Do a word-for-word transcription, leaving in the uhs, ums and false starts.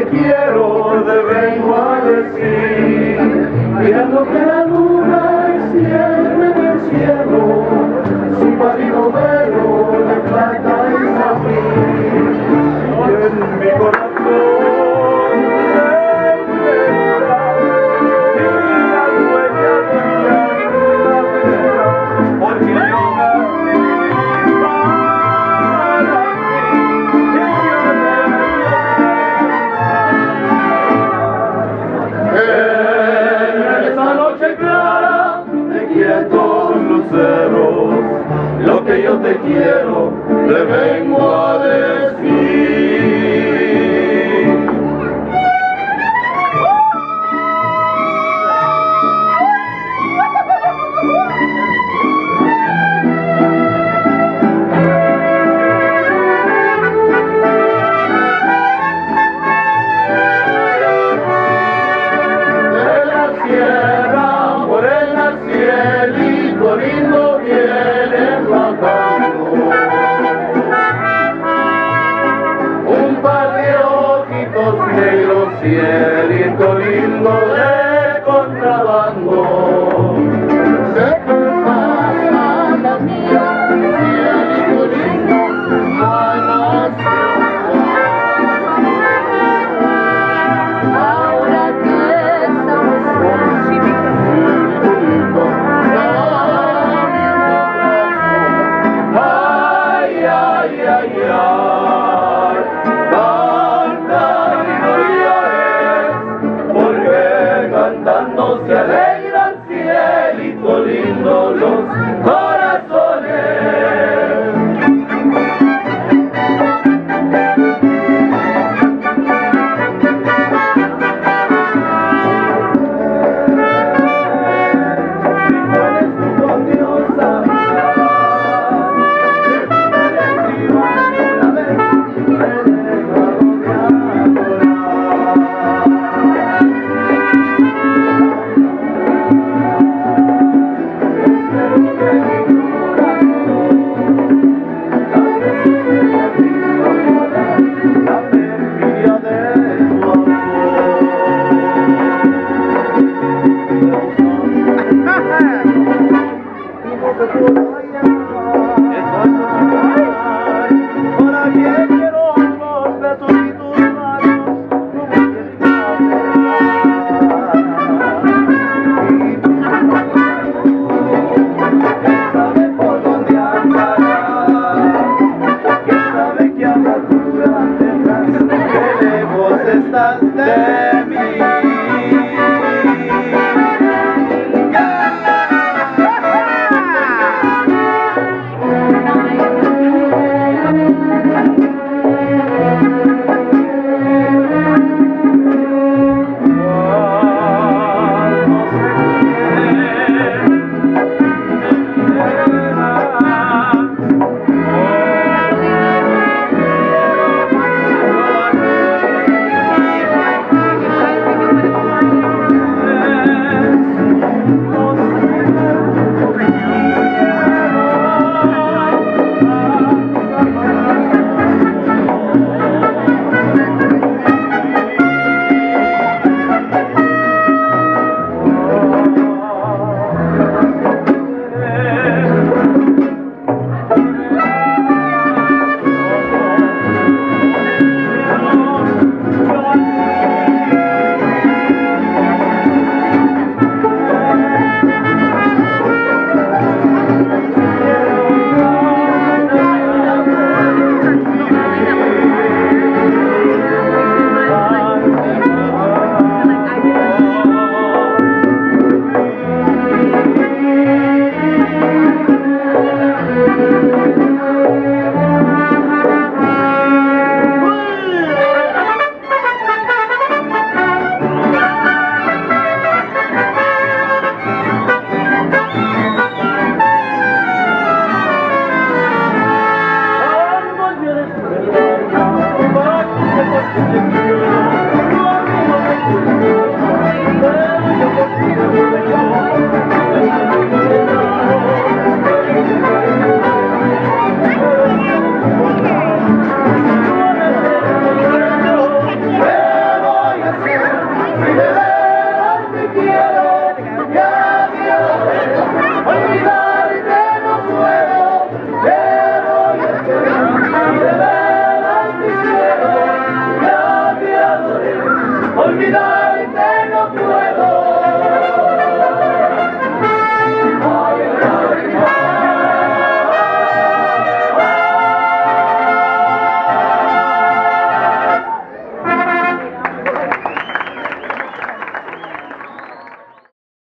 te quiero, te vengo a decir, mirando que la luna enciende en el cielo su pálido velo de plata y zafir, y en mi corazón lo que yo te quiero, te vengo a decir. De la sierra, morena, cielito lindo viene bajando, un par de ojitos negros, cielito lindo de contrabando. ¿Qué pasa, la mía, cielito lindo, no hay más ahora que estamos se alegran, cielito lindo, los corazones. ¿Cuál es tu continuosa vida? Una vez me dejaron de adorar. Estás de mí. Thank you.